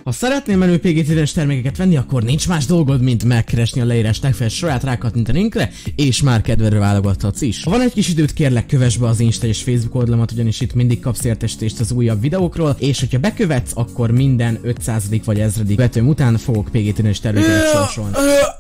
Ha szeretnél menő PG-10-es termékeket venni, akkor nincs más dolgod, mint megkeresni a leírás legfeljebb sorát, rákattintani a linkre, és már kedvedre válogathatsz is. Ha van egy kis időt, kérlek kövess be az Insta és Facebook oldalamat, ugyanis itt mindig kapsz értesítést az újabb videókról, és hogyha bekövetsz, akkor minden 500. vagy 1000. vetőm után fogok PG-10-es termékeket sorsolni.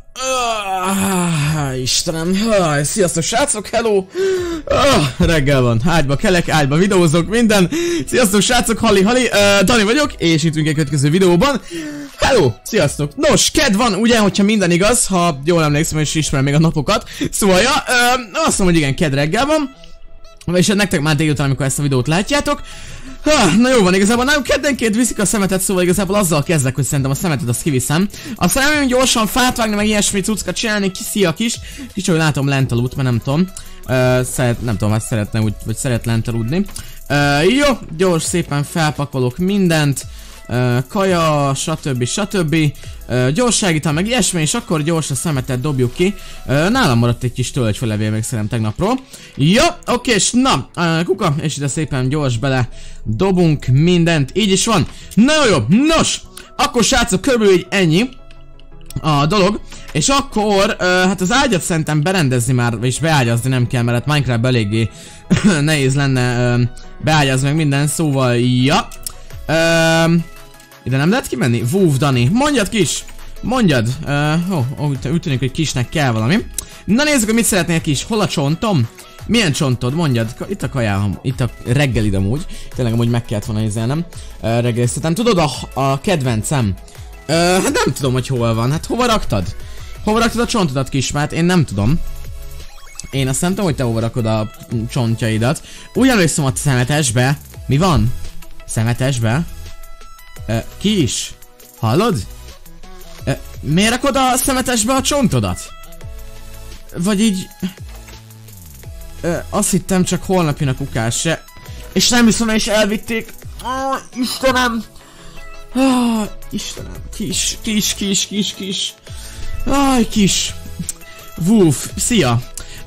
Istenem, sziasztok srácok, hello! Reggel van, ágyba kelek, ágyba videózok, minden. Sziasztok srácok, Halli, Dani vagyok, és itt egy következő videóban. Hello, sziasztok! Nos, kedd van, ugye, hogyha minden igaz, ha jól emlékszem, és ismerem még a napokat. Szóval, ja, azt mondom, hogy igen, kedd reggel van. És nektek már délután, amikor ezt a videót látjátok. Na jó van, igazából nálunk keddenként viszik a szemetet, szóval igazából azzal kezdek, hogy szerintem a szemetet azt kiviszem. Aztán nem gyorsan fát vágni, meg ilyesmi cuccat csinálni, szia kis hogy látom lent alud, mert nem tudom. Nem tudom, hát szeretne úgy, vagy szeret lent aludni. Jó, gyors szépen felpakolok mindent. Kaja, stb. Gyorságítam meg ilyesmi, és akkor gyors a szemetet dobjuk ki. Nálam maradt egy kis tölgyfalevél még szerintem tegnapról. Jó, oké, és na, kuka, és ide szépen gyors bele dobunk mindent, így is van. Na jó, nos, akkor srácok, körülbelül így ennyi a dolog, és akkor, hát az ágyat szerintem berendezni már, és beágyazni nem kell, mert hát Minecraft eléggé nehéz lenne beágyazni meg minden, szóval, ja. Ide nem lehet kimenni? Vúv, Dani, mondjad kis! Mondjad! Úgy tűnik, hogy kisnek kell valami. Na nézzük, hogy mit szeretnél kis. Hol a csontom? Milyen csontod? Mondjad. Itt a kajám, itt a reggelid amúgy. Tényleg amúgy meg kellett volna nézelnem. Reggeliztetem. Tudod a kedvencem? Hát nem tudom, hogy hol van. Hát hova raktad? Hova raktad a csontodat kis? Mert én nem tudom. Én azt nem tudom, hogy te hova rakod a csontjaidat. Úgy először a szemetesbe. Mi van? Szemetesbe? Kis? Hallod? Miért rakod a szemetesbe a csontodat? Vagy így... azt hittem, csak holnap jön a kukás se. És nem hiszem, és elvitték. Istenem! Istenem! Kis! Aj, kis! Woof! Szia!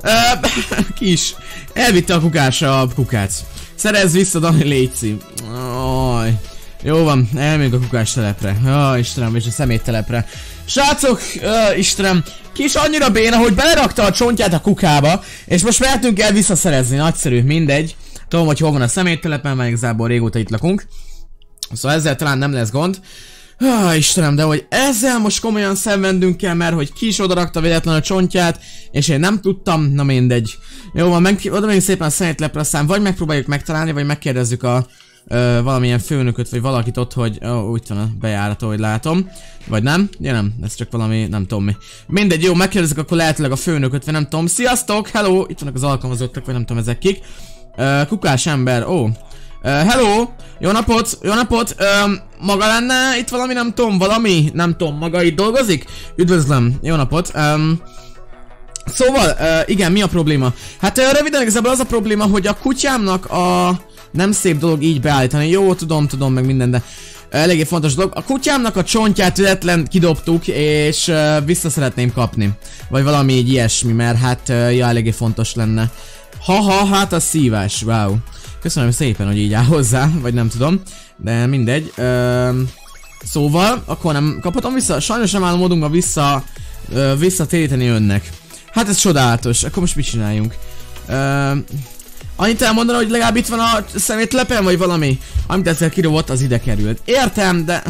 Kis! Elvitte a kukásra a kukát. Szerezz vissza, Dani, létszi. Aj. Jó van, elmegyünk a kukás telepre. Istenem, és a szemét telepre. Srácok, Istenem, kis annyira béna, hogy belerakta a csontját a kukába, és most mehetünk el visszaszerezni, nagyszerű, mindegy. Tudom, hogy hol van a szeméttelepen, mert igazából régóta itt lakunk. Szóval ezzel talán nem lesz gond. Istenem, de hogy ezzel most komolyan szenvedünk el, mert hogy kis odarakta véletlen a csontját, és én nem tudtam, na mindegy. Jó van, oda megyünk szépen a szeméttelepre, aztán vagy megpróbáljuk megtalálni, vagy megkérdezzük a valamilyen főnököt, vagy valakit ott, hogy úgy van a bejárat, ahogy látom. Vagy nem? Ja nem, ez csak valami, nem tudom mi. Mindegy, jó, megkérdezzük akkor lehetőleg a főnököt, vagy nem tudom. Sziasztok, hello! Itt vannak az alkalmazottak, vagy nem tudom ezek kik. Kukás ember, hello! Jó napot! Maga lenne itt valami, nem tudom, maga itt dolgozik? Üdvözlöm, jó napot! Szóval, igen, mi a probléma? Hát röviden igazából az a probléma, hogy a kutyámnak a... Nem szép dolog így beállítani, jó, tudom, meg minden, de eléggé fontos dolog. A kutyámnak a csontját véletlen kidobtuk, és vissza szeretném kapni. Vagy valami így ilyesmi, mert hát ja, eléggé fontos lenne. Hát a szívás, wow. Köszönöm szépen, hogy így áll hozzá, vagy nem tudom, de mindegy. Szóval, akkor nem kaphatom vissza, sajnos nem áll módunkba visszatéríteni önnek. Hát ez csodálatos, akkor most mit csináljunk? Annyit elmondani, hogy legalább itt van a szemétlepen, vagy valami? Amit ezzel kirúgott, az ide került. Értem, de...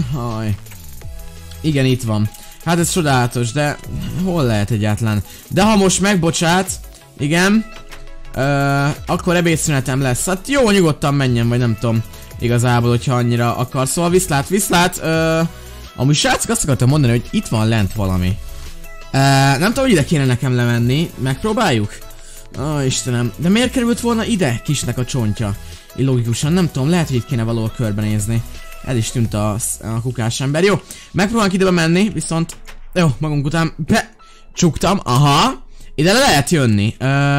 Igen, itt van. Hát ez csodálatos, de... Hol lehet egyáltalán? De ha most megbocsát... Igen... akkor ebédszünetem lesz. Hát jó, nyugodtan menjen, vagy nem tudom. Igazából, hogyha annyira akar. Szóval viszlát. Amúgy srácok, azt akartam mondani, hogy itt van lent valami. Nem tudom, hogy ide kéne nekem lemenni. Megpróbáljuk? Istenem, de miért került volna ide kisnek a csontja? Illogikusan, nem tudom, lehet, hogy itt kéne valahol körbenézni. El is tűnt a kukás ember. Jó, megpróbálunk ide menni, viszont... Jó, magunk után becsuktam, aha. Ide le lehet jönni.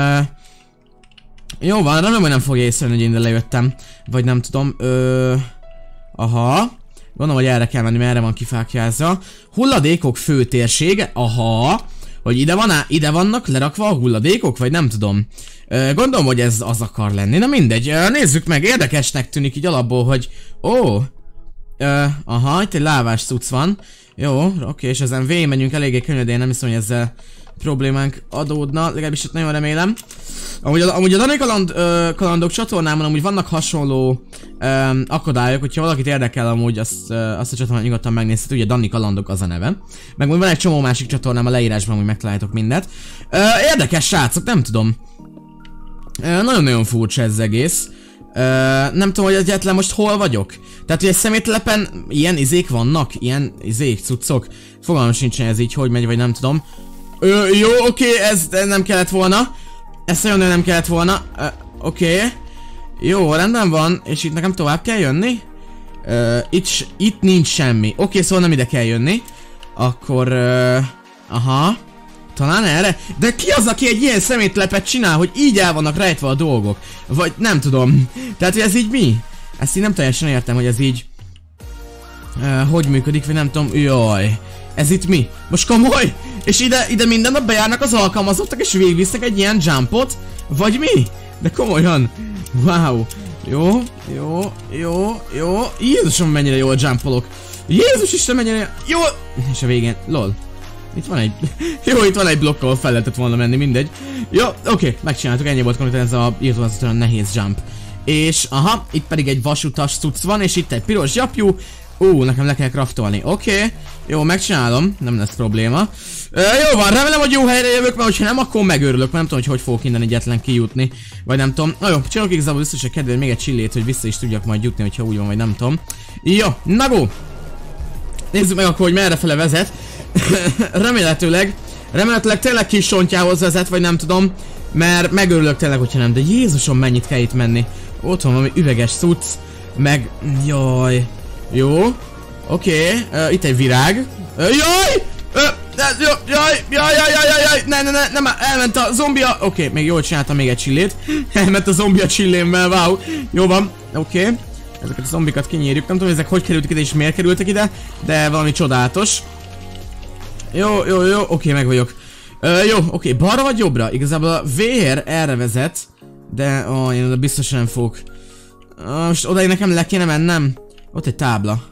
Jó van, remélem, hogy nem fogja észrevenni, hogy én ide lejöttem. Vagy nem tudom, aha. Gondolom, hogy erre kell menni, mert erre van kifákjázva. Hulladékok főtérsége, aha. Hogy ide vannak lerakva a hulladékok, vagy nem tudom. Gondolom, hogy ez az akar lenni. Na mindegy, nézzük meg, érdekesnek tűnik így alapból, hogy... Aha, itt egy lávás cucc van. Jó, oké, és ezen végigmegyünk eléggé könnyedén, nem hiszem, hogy ezzel problémánk adódna, legalábbis itt nagyon remélem. Amúgy a Dani kalandok csatornámon amúgy vannak hasonló akadályok, hogyha valakit érdekel amúgy azt a csatornát nyugodtan megnézhet, ugye Dani kalandok az a neve. Meg van egy csomó másik csatornám a leírásban, amúgy megtaláljátok mindet. Érdekes srácok, nem tudom. Nagyon-nagyon furcsa ez az egész. Nem tudom, hogy egyetlen most hol vagyok. Tehát, hogy egy szemétlepen ilyen izék vannak, ilyen izék, cuccok. Fogalmam sincsen ez így, hogy megy, vagy nem tudom. Jó, oké, ez nem kellett volna. Ez nagyon nem kellett volna. Oké. Jó, rendben van. És itt nekem tovább kell jönni? Itt nincs semmi. Oké, szóval nem ide kell jönni. Akkor... aha. Talán erre? De ki az, aki egy ilyen szemétlepet csinál, hogy így el vannak rejtve a dolgok? Vagy nem tudom. Tehát, hogy ez így mi? Ezt így nem teljesen értem, hogy ez így... hogy működik, vagy nem tudom. Jaj. Ez itt mi? Most komoly? És ide minden nap bejárnak az alkalmazottak, és végigvisznek egy ilyen jumpot? Vagy mi? De komolyan. Wow. Jó. Jézusom, mennyire jól jumpolok. Jézus Isten, mennyire jó. És a végén, lol. Itt van egy... jó, itt van egy blokk, ahol fel lehetett volna menni, mindegy. Jó, oké, megcsináltuk, ennyi volt konkrétan ez a írtózatosan nehéz jump. És aha, itt pedig egy vasutas cucc van, és itt egy piros gyapjú. Nekem le kell craftolni, oké. Jó, megcsinálom, nem lesz probléma. Jó van, remélem, hogy jó helyre jövök, mert hogyha nem, akkor megőrülök, mert nem tudom, hogy fogok innen egyetlen kijutni. Vagy nem tudom. Na jó, csinálok igazából biztos, hogy kedvéért még egy csillét, hogy vissza is tudjak majd jutni, hogyha úgy van, vagy nem tudom. Jó, na go! Nézzük meg akkor, hogy merrefele vezet. Remélhetőleg tényleg kis sontjához vezet, vagy nem tudom. Mert megőrülök tényleg, hogyha nem, de Jézusom, mennyit kell itt menni. Ott van valami üveges cucc, meg... jaj. Jó. Oké. Itt egy virág. Jaj! Jaj! Ne, elment a zombia. Oké, még jól csináltam még egy csillét. Elment a zombia csillémmel, wow. Jó van, oké. Ezeket a zombikat kinyírjuk. Nem tudom, ezek hogy kerültek ide és miért kerültek ide, de valami csodálatos. Jó, oké, meg vagyok. Jó, oké, balra vagy jobbra? Igazából a vér erre vezet, de én oda biztos nem fogok. Most odaig nekem le kéne mennem. Ott egy tábla.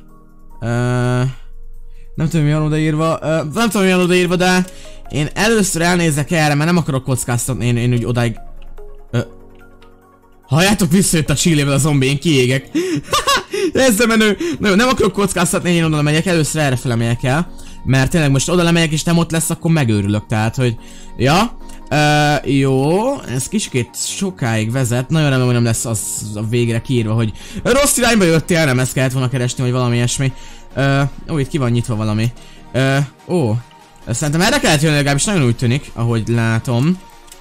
Nem tudom, mi van odaírva, de én először elnézek erre, mert nem akarok kockáztatni, én úgy odáig... Halljátok, visszajött a csillével a zombi, én kiégek. Ez a menő. Nem akarok kockáztatni, én oda megyek, először errefele megyek el. Mert tényleg most oda lemegyek és nem ott lesz, akkor megőrülök, tehát, hogy... ja. Jó, ez kicsit sokáig vezet, nagyon remélem, hogy nem lesz az a végre kiírva, hogy rossz irányba jöttél, nem ezt kellett volna keresni, vagy valami ilyesmi. Itt ki van nyitva valami. Szerintem erre kellett jönni, legalábbis nagyon úgy tűnik, ahogy látom.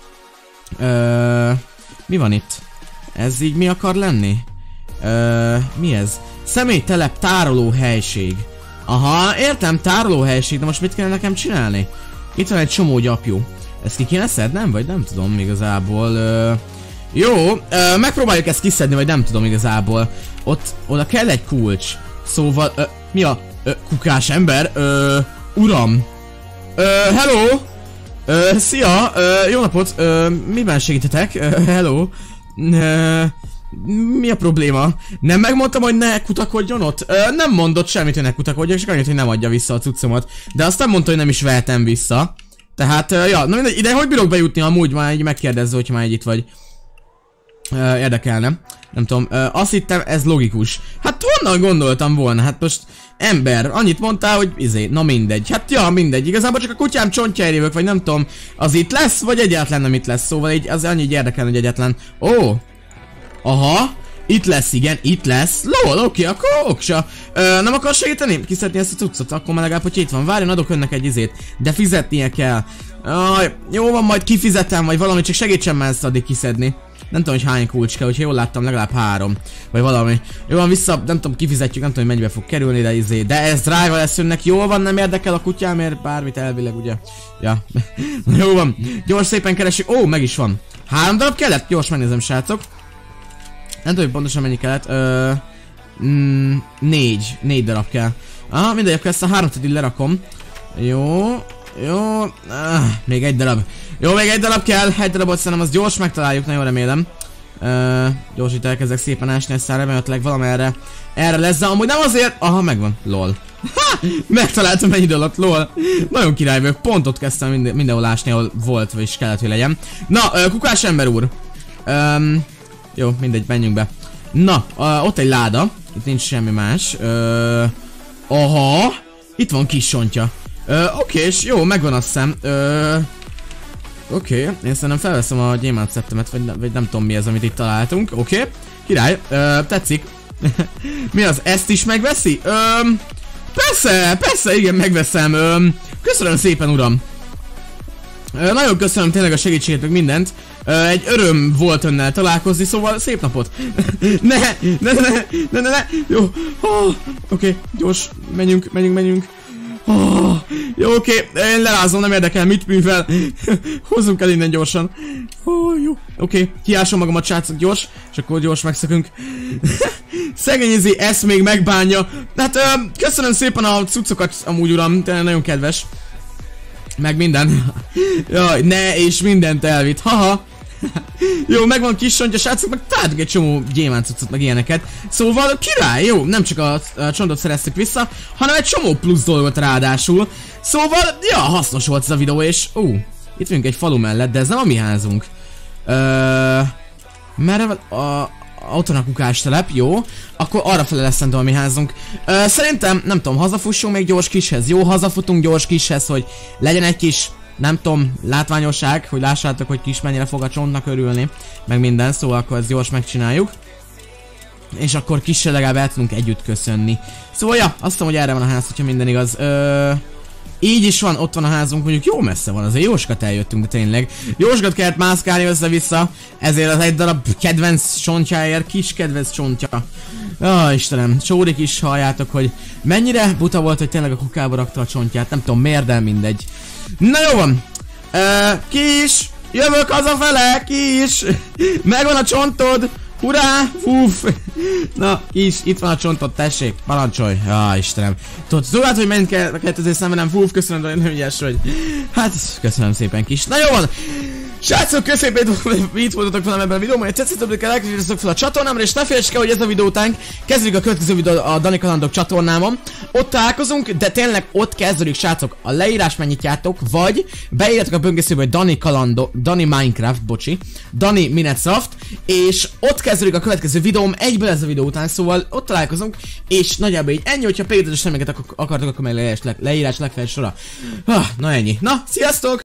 Mi van itt? Ez így mi akar lenni? Mi ez? Személytelep tároló helység. Aha, értem, tároló helység, de most mit kellene nekem csinálni? Itt van egy csomó gyapjú. Ezt ki kéne szednem? Vagy nem tudom igazából. Jó, megpróbáljuk ezt kiszedni, vagy nem tudom igazából. Oda kell egy kulcs. Szóval, mi a kukás ember? Uram. Hello. Szia. Jó napot. Miben segítetek? Hello. Mi a probléma? Nem megmondtam, hogy ne kutakodjon ott? Nem mondott semmit, hogy ne kutakodjak, és annyit, hogy nem adja vissza a cuccomat. De azt nem mondta, hogy nem is vehetem vissza. Tehát, ja, na mindegy, ide hogy bírok bejutni amúgy, már így megkérdezze, hogy már így itt vagy. Érdekelne. Nem tudom, azt hittem, ez logikus. Hát honnan gondoltam volna? Hát most ember, annyit mondtál, hogy na mindegy. Hát ja, mindegy, igazából csak a kutyám csontjára jövök, vagy nem tudom, az itt lesz, vagy egyáltalán nem itt lesz, szóval így az annyi érdekel, hogy egyáltalán. Aha, itt lesz, igen, itt lesz. Lol, oké, akkor oksa. Nem akar segíteni? Kiszedni ezt a cuccot, akkor már legalább, hogy itt van. Várjon, adok önnek egy izét, de fizetnie kell. Jó van, majd kifizetem, vagy valami, csak segítsen már ezt addig kiszedni. Nem tudom, hogy hány kulcs kell, hogyha jól láttam, legalább 3. Vagy valami. Jó van, vissza, nem tudom, kifizetjük, nem tudom, hogy mennyibe fog kerülni, de izé. De ez drága lesz önnek, jól van, nem érdekel a kutyámért, bármit elvileg, ugye. Ja. Jó van, gyors szépen keresjük. Meg is van. 3 darab kellett? Gyors megnézem, srácok. Nem tudom, hogy pontosan mennyi kellett. 4 darab kell. Aha, mindegy, akkor ezt a 3-at így lerakom. Jó. Még egy darab. Jó, még egy darab kell. Egy darabot szerintem azt gyors megtaláljuk, nagyon remélem. Gyors, itt elkezdek szépen ásni, aztán remélhetőleg valamerre erre lesz, de amúgy nem azért... Aha, megvan. Lol. Ha! Megtaláltam egy idő alatt, lol. Nagyon király vagyok, pont ott kezdtem mindenhol ásni, ahol volt, vagy is kellett, hogy legyen. Na, kukás ember úr. Jó, mindegy, menjünk be. Na, ott egy láda. Itt nincs semmi más. Aha! Itt van kis csontja. Oké, és jó, megvan azt hiszem. Oké, én szerintem felveszem a gyémánt szettemet, vagy nem tudom mi ez, amit itt találtunk. Oké, király, tetszik. Mi az, ezt is megveszi? Persze, igen, megveszem. Köszönöm szépen, uram. Nagyon köszönöm tényleg a segítséget, meg mindent. Egy öröm volt önnel találkozni, szóval szép napot. Ne. Jó. Oké, gyors, menjünk. Jó, oké, én lerázom, nem érdekel, mit művel. Hozzunk el innen gyorsan. Jó, oké, kiásom magamat, srácok, gyors, és akkor gyors megszökünk. Szegény Izzy, ezt még megbánja. Hát, köszönöm szépen a cuccokat, amúgy uram, tényleg nagyon kedves. Meg minden. Jaj, ne, és mindent elvitt, haha. Jó, megvan kis csontja, srácok, meg találtuk egy csomó gyémánt cuccot, meg ilyeneket. Szóval király, jó, nem csak a csontot szereztük vissza, hanem egy csomó plusz dolgot ráadásul. Szóval, ja, hasznos volt ez a videó, és itt vagyunk egy falu mellett, de ez nem a mi házunk. Merre van ott a kukás telep, jó. Akkor arrafele lesz szerintem a mi házunk. Szerintem, nem tudom, hazafussunk még gyors kishez. Jó, hazafutunk gyors kishez, hogy legyen egy kis, nem tudom, látványosság, hogy lássátok, hogy kis mennyire fog a csontnak örülni, meg minden, szóval akkor ezt gyors megcsináljuk. És akkor kissel legalább el tudunk együtt köszönni. Szóval ja, azt hiszem, hogy erre van a ház, hogyha minden igaz. Így is van, ott van a házunk, mondjuk jó messze van, azért jóskat eljöttünk, de tényleg. Jóskat kellett mászkálni össze-vissza, ezért az egy darab kedvenc csontjáért, kis kedvenc csontja. Istenem, Csórik is halljátok, hogy mennyire buta volt, hogy tényleg a kukába rakta a csontját, nem tudom miért, de mindegy. Na jó van, Kis, jövök hazafele, Kis, megvan a csontod. Hurrá! Fúf! Na, Kis, itt van a csontod, tessék, parancsolj! Istenem. Tudod, hogy mennyit kellett azért szenvedem, fúf, köszönöm, hogy nagyon ügyes vagy. Hát, köszönöm szépen, Kis. Na jó van! Srácok, köszönöm, hogy itt voltatok velem ebben a videóban, hogy tetszettek, kell elkezdjétek fel a csatornámra, és ne felejtsd el, hogy ez a videó után kezdődik a következő videó a Dani Kalandok csatornámon. Ott találkozunk, de tényleg ott kezdődik, srácok, a leírás megnyitjátok, vagy beírjátok a böngészőbe, hogy Dani Kalandok, Dani Minecraft, bocsi, Dani Minecraft, és ott kezdődik a következő videóm egyből ez a videó után, szóval ott találkozunk, és nagyjából így ennyi, hogyha például semmiket akartok, akkor meg leírás legfeljebb sora. Na ennyi. Na, sziasztok!